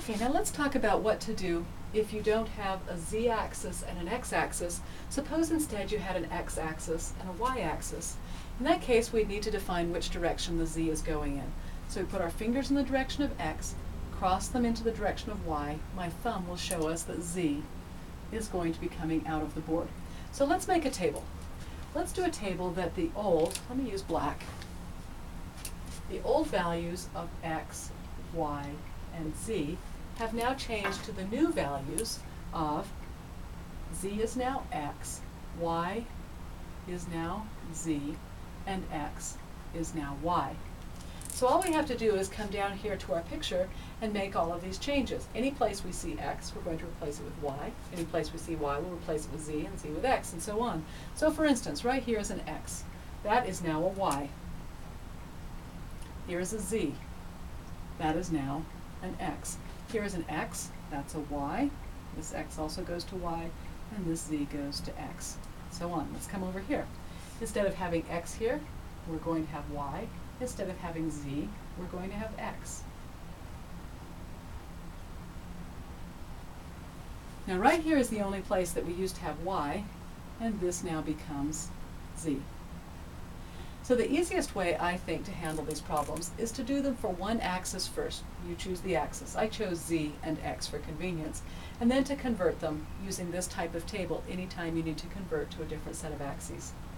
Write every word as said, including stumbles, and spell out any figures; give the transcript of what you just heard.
Okay, now let's talk about what to do if you don't have a z-axis and an x-axis. Suppose instead you had an x-axis and a y-axis. In that case, we'd need to define which direction the z is going in. So we put our fingers in the direction of x, cross them into the direction of y. My thumb will show us that z is going to be coming out of the board. So let's make a table. Let's do a table that the old, let me use black, the old values of x, y, and z have now changed to the new values of z is now x, y is now z, and x is now y. So all we have to do is come down here to our picture and make all of these changes. Any place we see x, we're going to replace it with y. Any place we see y, we'll replace it with z, and z with x, and so on. So for instance, right here is an x. That is now a y. Here is a z. That is now an x. Here is an x. That's a y. This x also goes to y, and this z goes to x. So on. Let's come over here. Instead of having x here, we're going to have y. Instead of having z, we're going to have x. Now right here is the only place that we used to have y, and this now becomes z. So the easiest way, I think, to handle these problems is to do them for one axis first. You choose the axis. I chose z and x for convenience. And then to convert them using this type of table anytime you need to convert to a different set of axes.